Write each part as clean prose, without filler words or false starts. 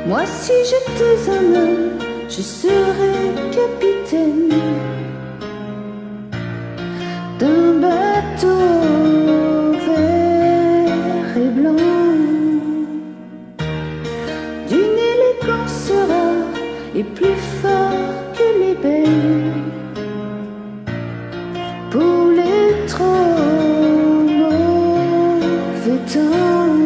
Moi si j'étais un homme, je serais capitaine d'un bateau vert et blanc, d'une élégance rare et plus fort que les belles. Pour les trop mauvais temps,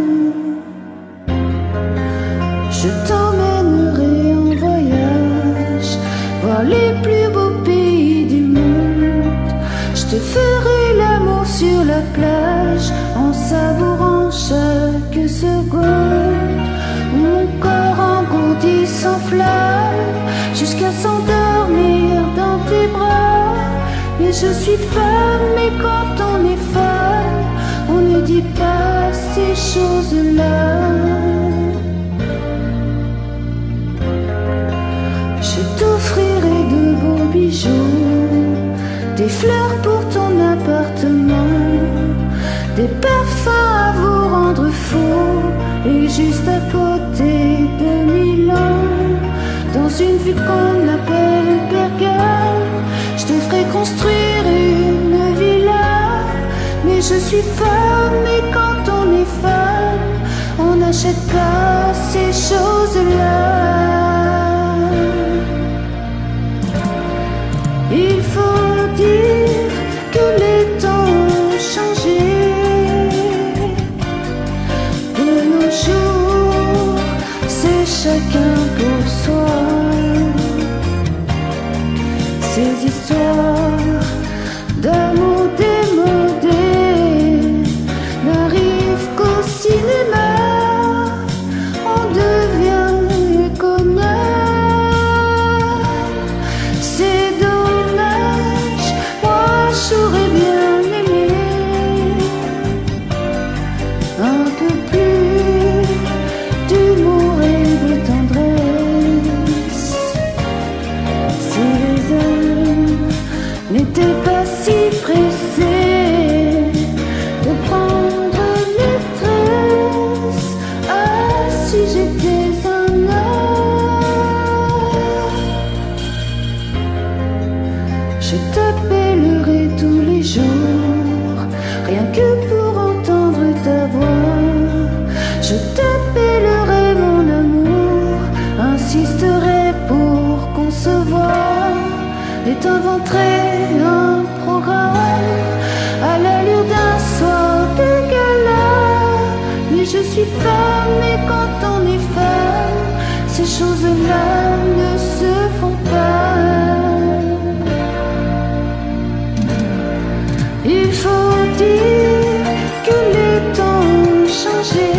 je t'emmènerai en voyage, voir les plus beaux pays du monde. Je te ferai l'amour sur la plage, en savourant chaque seconde. Mon corps engourdi s'enflamme, jusqu'à s'endormir dans tes bras. Mais je suis femme, et quand on est femme, on ne dit pas ces choses-là. Je t'offrirai de beaux bijoux, des fleurs pour ton appartement, des parfums à vous rendre fou. Et juste à côté de Milan, dans une ville qu'on appelle Bergame, je te ferai construire une villa. Mais je suis femme, et quand on est femme, on n'achète pas ces choses-là. Il faut dire que les temps ont changé. De nos jours, c'est chacun pour soi. Ces histoires d'amour démodées n'arrivent qu'au cinéma. On devient économe. C'est dommage, moi j'aurais bien aimé un peu plus d'humour et de tendresse. Si les hommes n'étaient pas si pressés de prendre maîtresse. Ah, si j'étais un homme, je t'appellerai tous les jours, rien que pour entendre ta voix. Je t'appellerai mon amour, insisterai pour concevoir et t'inventerai un programme à l'allure d'un soir de gala. Mais je suis femme, et quand on est femme, ces choses-là ne se font pas. Il faut dire que les temps ont changé.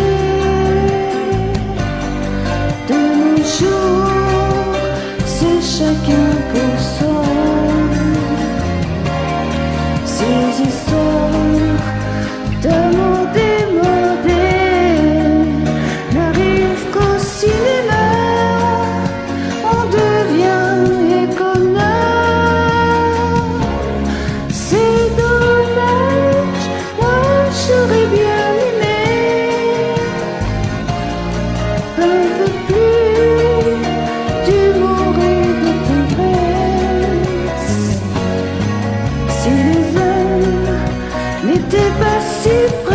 De nos jours, c'est chacun pour soi. Ces histoires d'amour démodées n'arrivent qu'au cinéma. On devient économe. C'est dommage, moi j'aurais bien aimé un peu plus d'humour et de tendresse. Si les hommes n'étaient pas si